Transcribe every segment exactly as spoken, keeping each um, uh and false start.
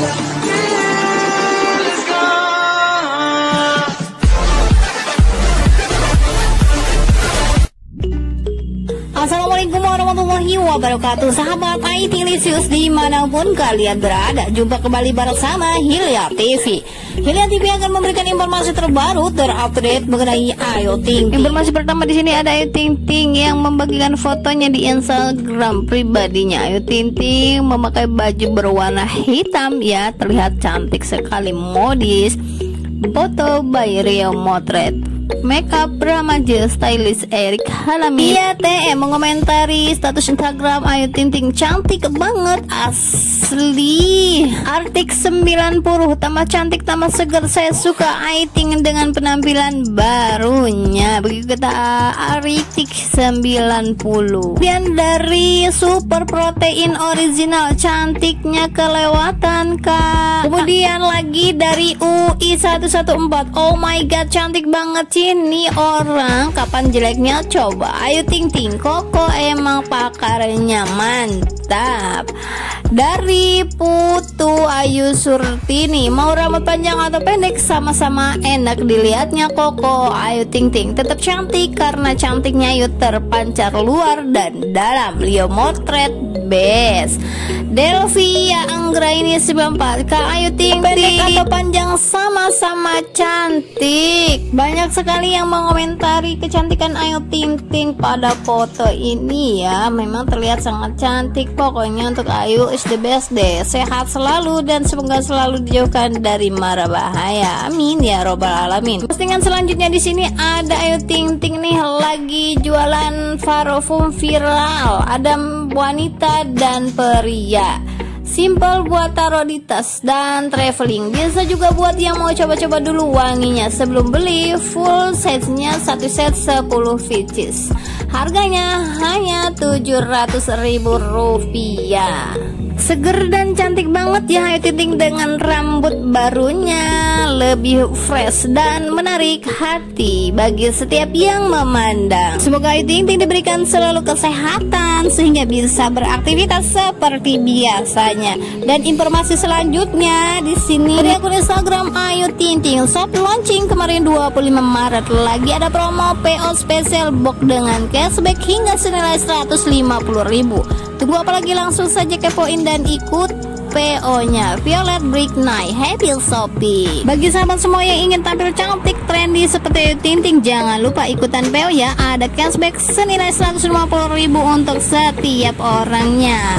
Assalamualaikum warahmatullahi wabarakatuh, sahabat I T Lisius dimanapun kalian berada. Jumpa kembali bersama Hilya T V. Hilya T V akan memberikan informasi terbaru terupdate mengenai Ayu Ting Ting. Informasi pertama di sini ada Ayu Ting Ting yang membagikan fotonya di Instagram pribadinya. Ayu Ting Ting memakai baju berwarna hitam ya, terlihat cantik sekali, modis. Foto by Rio Motret. Makeup remaja stylist Erik Halami. Iya T M mengomentari status Instagram Ayu Ting Ting, cantik banget asli. Artik sembilan puluh, tambah cantik tambah seger, saya suka Ayu Ting dengan penampilan barunya. Begitu kata Artik sembilan puluh. Kemudian dari Super Protein Original, cantiknya kelewatan kak. Kemudian lagi dari U I seratus empat belas, oh my god cantik banget ini orang, kapan jeleknya coba. Ayu Ting Ting, Koko emang pakarnya mantap. Dari Putu Ayu Surtini, mau rambut panjang atau pendek sama-sama enak dilihatnya Koko. Ayu Ting Ting tetap cantik karena cantiknya Ayu terpancar luar dan dalam. Rio Motret best. Delvia Anggraini sembilan puluh empat, Kak Ayu Ting Ting pendek atau panjang sama-sama cantik. Banyak sekali yang mengomentari kecantikan Ayu Ting Ting pada foto ini ya. Memang terlihat sangat cantik. Pokoknya untuk Ayu is the best deh. Sehat selalu dan semoga selalu dijauhkan dari mara bahaya. Amin ya robbal alamin. Postingan selanjutnya di sini ada Ayu Ting Ting nih lagi jualan parfum viral. Ada wanita dan pria. Simple buat taruh di tas dan traveling. Biasa juga buat yang mau coba-coba dulu wanginya sebelum beli. Full setnya satu set sepuluh pieces. Harganya hanya tujuh ratus ribu rupiah. Seger dan cantik banget ya Ayu Ting Ting dengan rambut barunya, lebih fresh dan menarik hati bagi setiap yang memandang. Semoga Ayu Ting Ting diberikan selalu kesehatan sehingga bisa beraktivitas seperti biasanya. Dan informasi selanjutnya di sini dari akun Instagram Ayu Ting Ting, soft launching kemarin dua puluh lima Maret, lagi ada promo P O spesial box dengan cashback hingga senilai seratus lima puluh ribu. Tunggu apalagi, langsung saja kepoin dan ikut P O-nya. Violet Brick Night, happy shopping. Bagi sahabat semua yang ingin tampil cantik trendy seperti Ayu Ting Ting, jangan lupa ikutan P O ya. Ada cashback senilai seratus lima puluh ribu untuk setiap orangnya.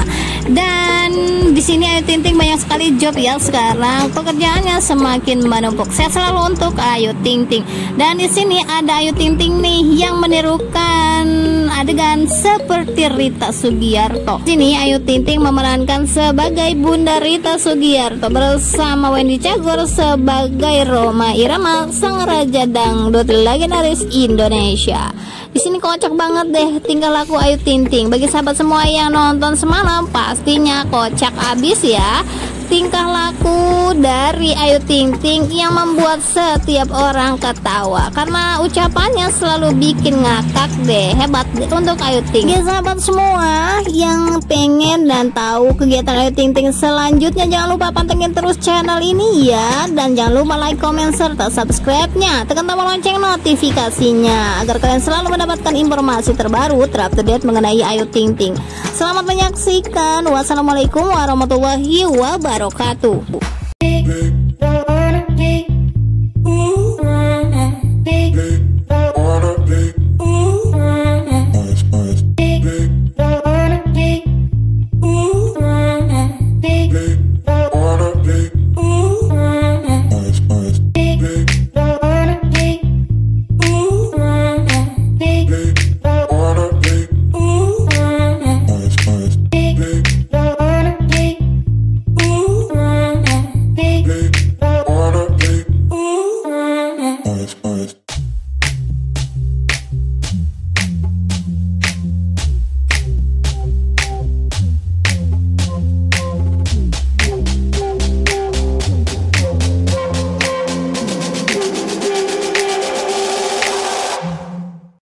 Dan di sini Ayu Ting Ting banyak sekali job ya sekarang, pekerjaannya semakin menumpuk. Sehat selalu untuk Ayu Ting Ting. Dan di sini ada Ayu Ting Ting nih yang menirukan adegan seperti Rita Sugiarto. Di sini Ayu Ting Ting memerankan sebagai Bunda Rita Sugiarto bersama Wendy Cagur sebagai Rhoma Irama, sang raja dangdut legendaris Indonesia. Di sini kocak banget deh tingkah laku Ayu Ting Ting. Bagi sahabat semua yang nonton semalam pastinya kocak abis ya tingkah laku dari Ayu Ting Ting yang membuat setiap orang ketawa karena ucapannya selalu bikin ngakak deh. Hebat deh untuk Ayu Ting Ting. Ya sahabat semua yang pengen dan tahu kegiatan Ayu Ting Ting selanjutnya, jangan lupa pantengin terus channel ini ya. Dan jangan lupa like, comment, serta subscribe-nya. Tekan tombol lonceng notifikasinya agar kalian selalu mendapatkan informasi terbaru terupdate mengenai Ayu Ting Ting. Selamat menyaksikan. Wassalamualaikum warahmatullahi wabarakatuh.